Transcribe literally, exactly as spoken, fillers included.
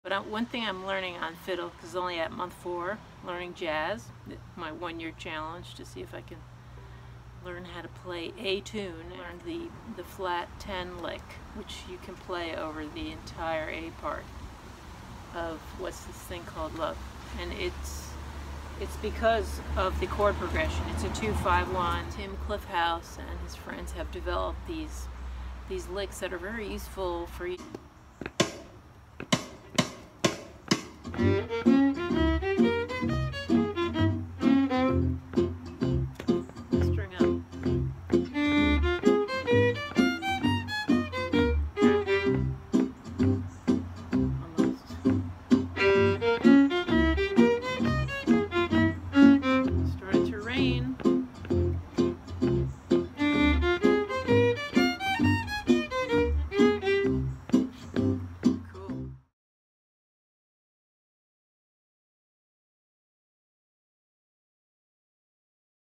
But I, one thing I'm learning on fiddle, because only at month four, learning jazz, my one-year challenge to see if I can learn how to play a tune. Learned the, the flat ten lick, which you can play over the entire A part of what's this thing called Love. And it's it's because of the chord progression. It's a two five one. Tim Kliphuis and his friends have developed these these licks that are very useful for you.